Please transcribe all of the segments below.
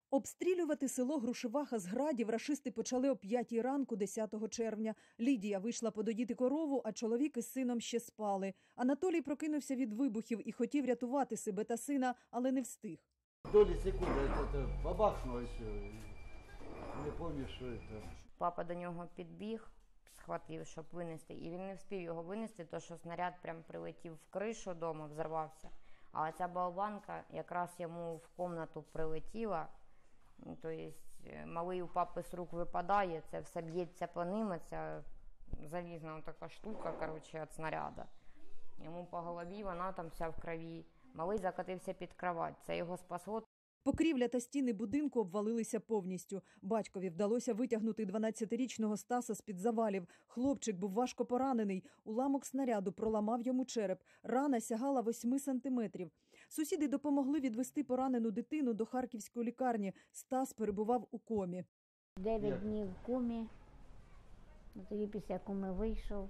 Обстрілювати село Грушеваха з градів рашисти почали о 5-й ранку 10 червня. Лідія вийшла подоїти корову, а чоловік із сином ще спали. Анатолій прокинувся від вибухів і хотів рятувати себе та сина, але не встиг. Долі секунди, це бабахнуло все. Не пам'ятаю, що це. Папа до нього підбіг, схватив, щоб винести, і він не встиг його винести, тому що снаряд прям прилетів в кришу дому, взорвався. А ця болванка якраз йому в кімнату прилетіла. Тобто малий у папи з рук випадає, це все б'ється по ним, ця залізна така штука, коротше, від снаряду. Йому по голові, вона там вся в крові. Малий закотився під кровать, це його спасло. Покрівля та стіни будинку обвалилися повністю. Батькові вдалося витягнути 12-річного Стаса з-під завалів. Хлопчик був важко поранений. Уламок снаряду проламав йому череп. Рана сягала 8 сантиметрів. Сусіди допомогли відвести поранену дитину до харківської лікарні. Стас перебував у комі. 9 днів в комі. Тоді після коми вийшов.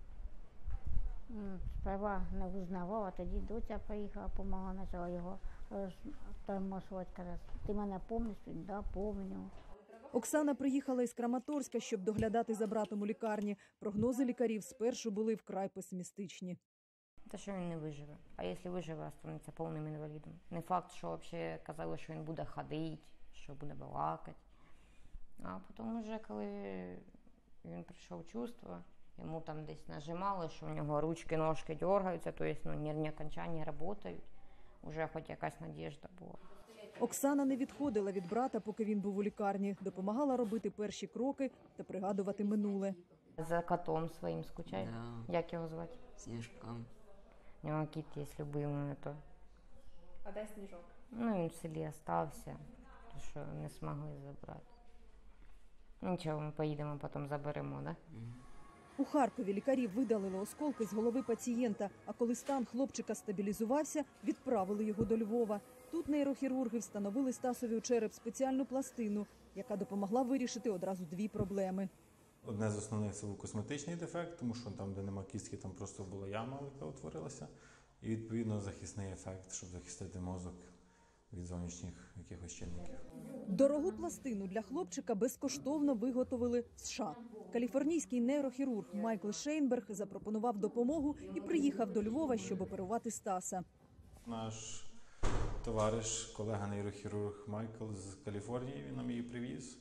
Сперва не визнавав, а тоді доця приїхала, допомагала, почала його тормошувати. Каже, ти мене пам'ятаєш? Да, пам'ятаю. Оксана приїхала із Краматорська, щоб доглядати за братом у лікарні. Прогнози лікарів спершу були вкрай песимістичні. Те, що він не виживе. А якщо виживе, станеться повним інвалідом. Не факт, що взагалі казали, що він буде ходити, що буде балакати. А потім вже, коли він прийшов в чувство, йому там десь нажимали, що у нього ручки, ножки дергаються, тобто нервні окончання працюють. Уже хоч якась надіжда була. Оксана не відходила від брата, поки він був у лікарні. Допомагала робити перші кроки та пригадувати минуле. За котом своїм скучаєш? Да. Як його звати? Снежка. У нього кіт є любимий. То. А де Сніжок? Ну, він в селі залишився, тому що не змогли забрати. Нічого, ми поїдемо, потім заберемо, да? У Харкові лікарі видалили осколки з голови пацієнта, а коли стан хлопчика стабілізувався, відправили його до Львова. Тут нейрохірурги встановили Стасові у череп спеціальну пластину, яка допомогла вирішити одразу 2 проблеми. Одне з основних – це був косметичний дефект, тому що там, де нема кістки, там просто була яма, яка утворилася. І, відповідно, захисний ефект, щоб захистити мозок від зовнішніх якихось чинників. Дорогу пластину для хлопчика безкоштовно виготовили в США. Каліфорнійський нейрохірург Майкл Шейнберг запропонував допомогу і приїхав до Львова, щоб оперувати Стаса. Наш товариш, колега-нейрохірург Майкл з Каліфорнії, він нам її привіз.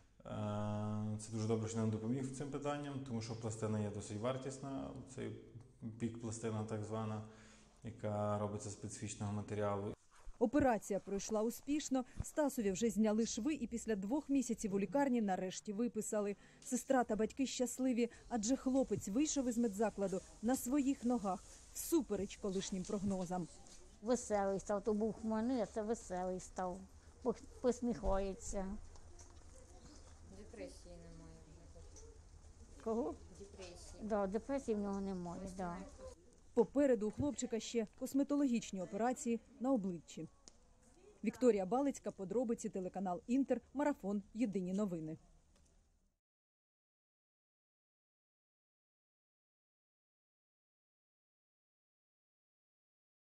Це дуже добре, що нам допоміг цим питанням, тому що пластина є досить вартісна, цей пік-пластина так звана, яка робиться з специфічного матеріалу. Операція пройшла успішно, Стасові вже зняли шви і після 2 місяців у лікарні нарешті виписали. Сестра та батьки щасливі, адже хлопець вийшов із медзакладу на своїх ногах, всупереч колишнім прогнозам. Веселий став, то був хмельний, а це веселий став, посміхається. Депресії немає вже. Кого? Депресії. Да, депресії в нього немає, да. Попереду у хлопчика ще косметологічні операції на обличчі. Вікторія Балицька, подробиці, телеканал Інтер, марафон, єдині новини.